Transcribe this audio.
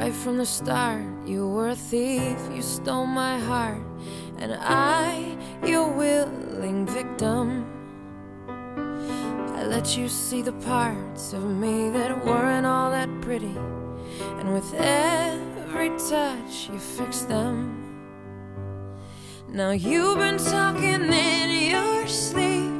Right from the start, you were a thief, you stole my heart, and I, your willing victim. I let you see the parts of me that weren't all that pretty, and with every touch you fixed them. Now you've been talking in your sleep,